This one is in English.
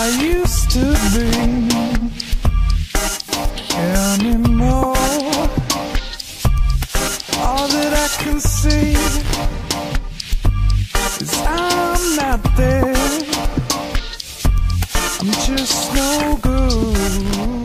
used to be anymore. All that I can see is I'm not there. I'm just no good.